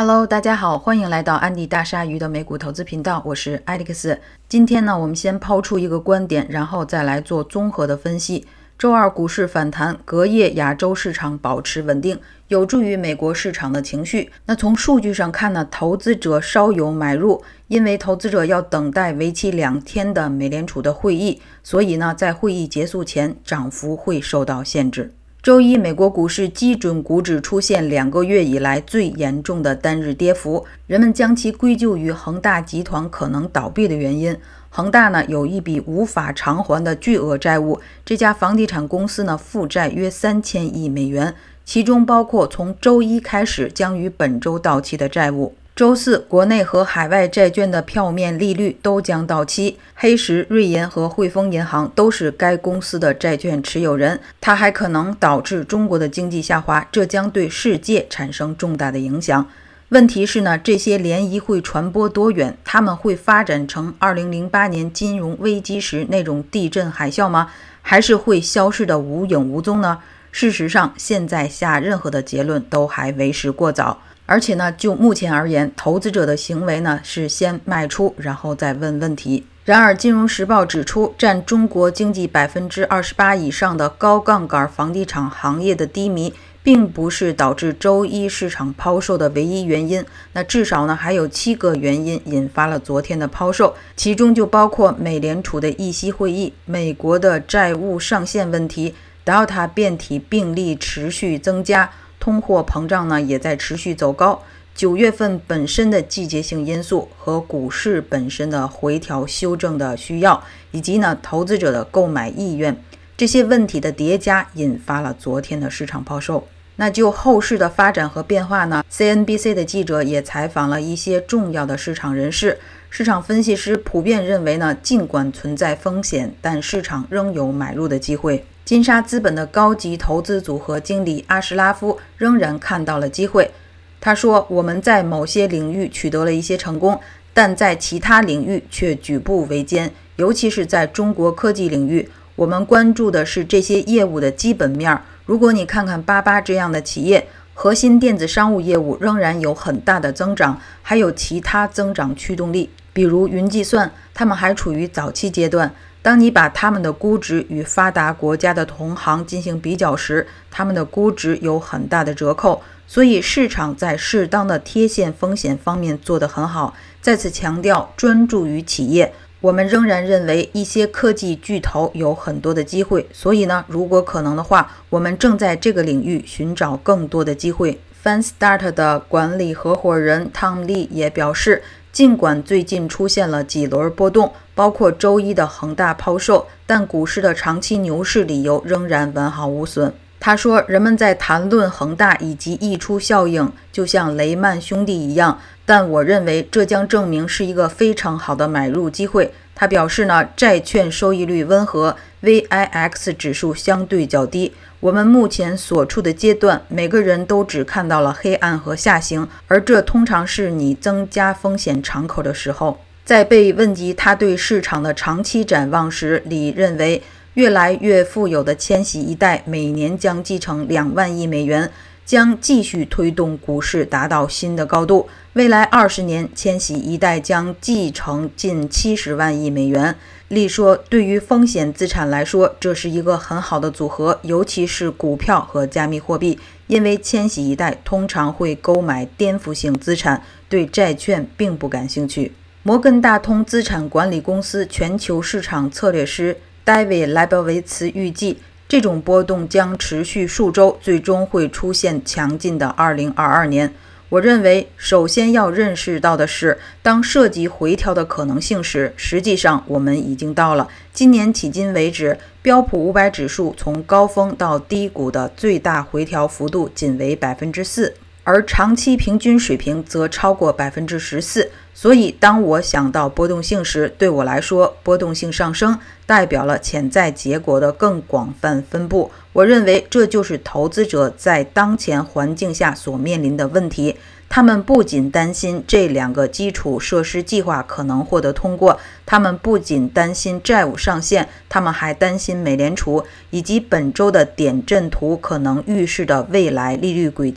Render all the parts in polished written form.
Hello， 大家好，欢迎来到安迪大鲨鱼的美股投资频道，我是艾利克斯。今天呢，我们先抛出一个观点，然后再来做综合的分析。周二股市反弹，隔夜亚洲市场保持稳定，有助于美国市场的情绪。那从数据上看呢，投资者稍有买入，因为投资者要等待为期2天的美联储的会议，所以呢，在会议结束前，涨幅会受到限制。周一，美国股市基准股指出现2个月以来最严重的单日跌幅，人们将其归咎于恒大集团可能倒闭的原因。恒大呢有一笔无法偿还的巨额债务，这家房地产公司呢负债约3000亿美元，其中包括从周一开始将于本周到期的债务。周四，国内和海外债券的票面利率都将到期。黑石、瑞银和汇丰银行都是该公司的债券持有人，它还可能导致中国的经济下滑，这将对世界产生重大的影响。问题是呢，这些涟漪会传播多远？他们会发展成2008年金融危机时那种地震海啸吗？还是会消失得无影无踪呢？事实上，现在下任何的结论都还为时过早。而且呢，就目前而言，投资者的行为呢是先卖出，然后再问问题。然而，《金融时报》指出，占中国经济28%以上的高杠杆房地产行业的低迷，并不是导致周一市场抛售的唯一原因。那至少呢，还有7个原因引发了昨天的抛售，其中就包括美联储的议息会议、美国的债务上限问题、Delta 变体病例持续增加。通货膨胀呢也在持续走高，9月份本身的季节性因素和股市本身的回调修正的需要，以及呢投资者的购买意愿，这些问题的叠加引发了昨天的市场抛售。那就后市的发展和变化呢， CNBC 的记者也采访了一些重要的市场人士，市场分析师普遍认为呢，尽管存在风险，但市场仍有买入的机会。金沙资本的高级投资组合经理阿什拉夫仍然看到了机会。他说，我们在某些领域取得了一些成功，但在其他领域却举步维艰，尤其是在中国科技领域，我们关注的是这些业务的基本面。如果你看看巴巴这样的企业，核心电子商务业务仍然有很大的增长，还有其他增长驱动力，比如云计算，他们还处于早期阶段。当你把他们的估值与发达国家的同行进行比较时，他们的估值有很大的折扣，所以市场在适当的贴现风险方面做得很好。再次强调，专注于企业，我们仍然认为一些科技巨头有很多的机会，所以呢，如果可能的话，我们正在这个领域寻找更多的机会。Fanstart 的管理合伙人 Tom Lee 也表示，尽管最近出现了几轮波动，包括周一的恒大抛售，但股市的长期牛市理由仍然完好无损。他说，人们在谈论恒大以及溢出效应，就像雷曼兄弟一样，但我认为这将证明是一个非常好的买入机会。他表示呢，债券收益率温和， VIX 指数相对较低。我们目前所处的阶段，每个人都只看到了黑暗和下行，而这通常是你增加风险敞口的时候。在被问及他对市场的长期展望时，李认为越来越富有的千禧一代每年将继承2万亿美元，将继续推动股市达到新的高度。未来20年，千禧一代将继承近70万亿美元。利说，对于风险资产来说，这是一个很好的组合，尤其是股票和加密货币，因为千禧一代通常会购买颠覆性资产，对债券并不感兴趣。摩根大通资产管理公司全球市场策略师戴维·莱伯维茨预计，这种波动将持续数周，最终会出现强劲的2022年。我认为，首先要认识到的是，当涉及回调的可能性时，实际上我们已经到了。今年迄今为止，标普500指数从高峰到低谷的最大回调幅度仅为4%，而长期平均水平则超过14%。所以，当我想到波动性时，对我来说，波动性上升代表了潜在结果的更广泛分布。我认为这就是投资者在当前环境下所面临的问题。他们不仅担心这2个基础设施计划可能获得通过，他们不仅担心债务上限，他们还担心美联储以及本周的点阵图可能预示的未来利率轨迹。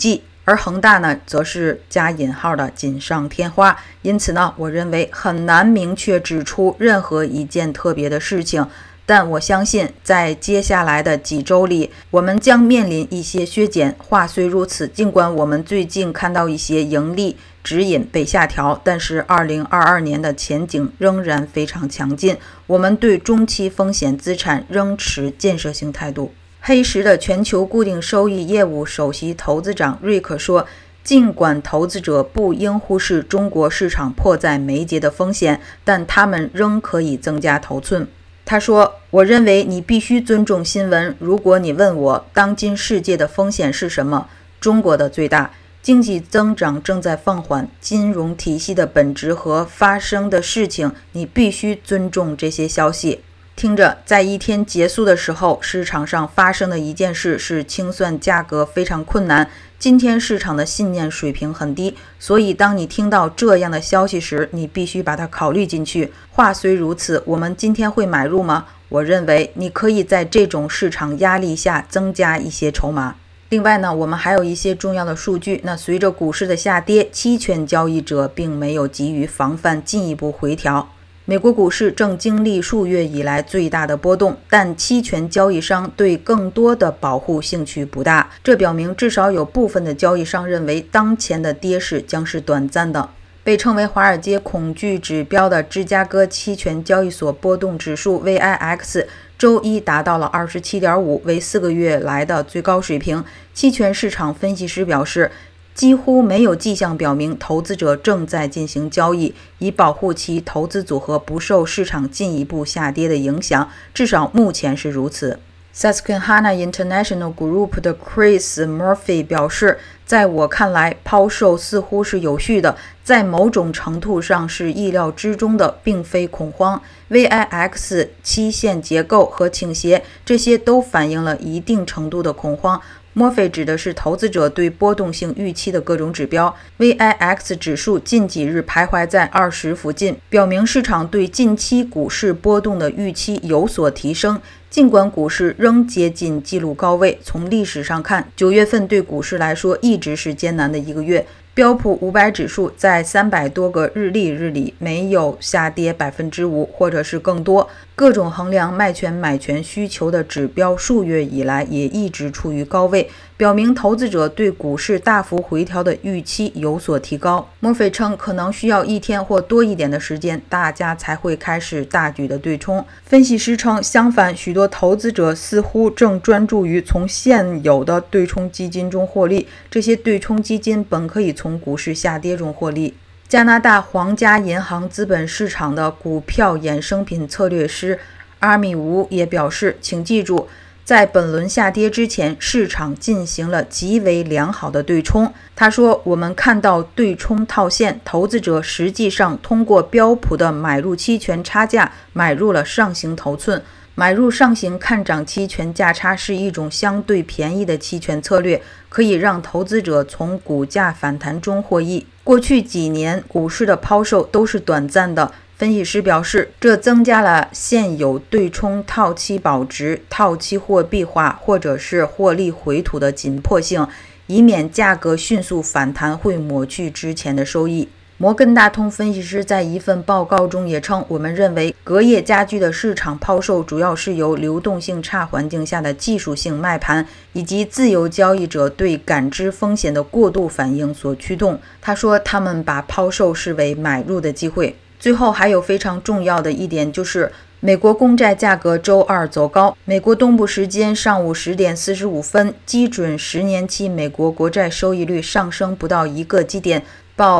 而恒大呢，则是加引号的锦上添花。因此呢，我认为很难明确指出任何一件特别的事情。但我相信，在接下来的几周里，我们将面临一些削减。话虽如此，尽管我们最近看到一些盈利指引被下调，但是2022年的前景仍然非常强劲。我们对中期风险资产仍持建设性态度。黑石的全球固定收益业务首席投资长瑞克说，尽管投资者不应忽视中国市场迫在眉睫的风险，但他们仍可以增加头寸。他说，我认为你必须尊重新闻。如果你问我当今世界的风险是什么，中国的最大，经济增长正在放缓，金融体系的本质和发生的事情，你必须尊重这些消息。听着，在一天结束的时候，市场上发生的一件事是清算价格非常困难。今天市场的信念水平很低，所以当你听到这样的消息时，你必须把它考虑进去。话虽如此，我们今天会买入吗？我认为你可以在这种市场压力下增加一些筹码。另外呢，我们还有一些重要的数据。那随着股市的下跌，期权交易者并没有急于防范进一步回调。美国股市正经历数月以来最大的波动，但期权交易商对更多的保护兴趣不大。这表明至少有部分的交易商认为当前的跌势将是短暂的。被称为华尔街恐惧指标的芝加哥期权交易所波动指数 VIX 周一达到了 27.5， 为4个月来的最高水平。期权市场分析师表示，几乎没有迹象表明投资者正在进行交易，以保护其投资组合不受市场进一步下跌的影响，至少目前是如此。Susquehanna International Group 的 Chris Murphy 表示，在我看来，抛售似乎是有序的，在某种程度上是意料之中的，并非恐慌。VIX 期限结构和倾斜，这些都反映了一定程度的恐慌。墨菲指的是投资者对波动性预期的各种指标。VIX 指数近几日徘徊在20附近，表明市场对近期股市波动的预期有所提升。尽管股市仍接近纪录高位，从历史上看，9月份对股市来说一直是艰难的一个月。标普500指数在300多个日历日里没有下跌 5% 或者是更多。各种衡量卖权买权需求的指标数月以来也一直处于高位，表明投资者对股市大幅回调的预期有所提高。墨菲称，可能需要1天或多一点的时间，大家才会开始大举的对冲。分析师称，相反，许多投资者似乎正专注于从现有的对冲基金中获利，这些对冲基金本可以从股市下跌中获利。加拿大皇家银行资本市场的股票衍生品策略师阿米吴也表示，请记住，在本轮下跌之前，市场进行了极为良好的对冲。他说，我们看到对冲套现，投资者实际上通过标普的买入期权差价买入了上行头寸。买入上行看涨期权价差是一种相对便宜的期权策略，可以让投资者从股价反弹中获益。过去几年股市的抛售都是短暂的，分析师表示，这增加了现有对冲套期保值、套期货币化或者是获利回吐的紧迫性，以免价格迅速反弹会抹去之前的收益。摩根大通分析师在一份报告中也称，我们认为隔夜家居的市场抛售主要是由流动性差环境下的技术性卖盘以及自由交易者对感知风险的过度反应所驱动。他说，他们把抛售视为买入的机会。最后还有非常重要的一点，就是美国公债价格周二走高。美国东部时间上午10点45分，基准10年期美国国债收益率上升不到1个基点，报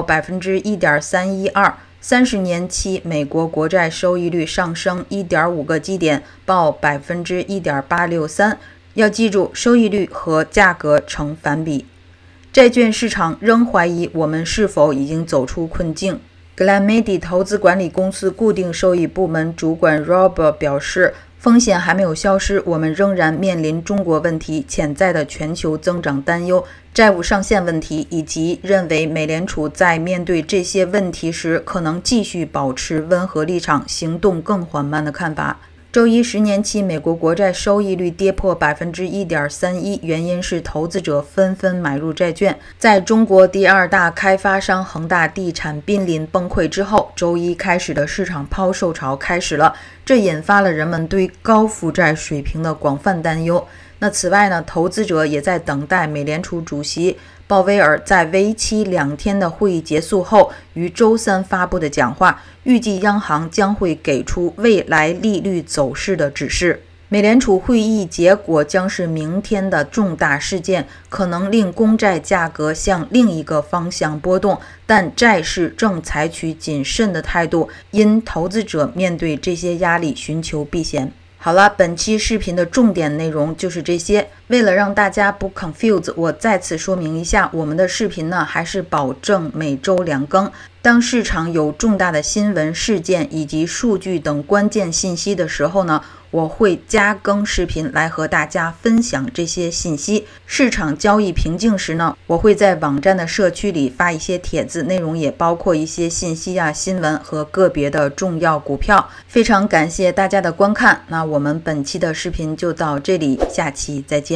1.312%。30年期美国国债收益率上升 1.5 个基点，报 1.863%。要记住，收益率和价格成反比。债券市场仍怀疑我们是否已经走出困境。格兰梅迪投资管理公司固定收益部门主管 Rob 表示，风险还没有消失，我们仍然面临中国问题、潜在的全球增长担忧、债务上限问题，以及认为美联储在面对这些问题时可能继续保持温和立场、行动更缓慢的看法。 周一10年期美国国债收益率跌破1.31%，原因是投资者纷纷买入债券。在中国第二大开发商恒大地产濒临崩溃之后，周一开始的市场抛售潮开始了，这引发了人们对高负债水平的广泛担忧。那此外呢，投资者也在等待美联储主席鲍威尔在为期2天的会议结束后于周三发布的讲话，预计央行将会给出未来利率走势的指示。美联储会议结果将是明天的重大事件，可能令公债价格向另一个方向波动，但债市正采取谨慎的态度，因投资者面对这些压力寻求避险。好了，本期视频的重点内容就是这些。为了让大家不 confuse， 我再次说明一下，我们的视频呢还是保证每周2更。当市场有重大的新闻事件以及数据等关键信息的时候呢，我会加更视频来和大家分享这些信息。市场交易平静时呢，我会在网站的社区里发一些帖子，内容也包括一些信息新闻和个别的重要股票。非常感谢大家的观看，那我们本期的视频就到这里，下期再见。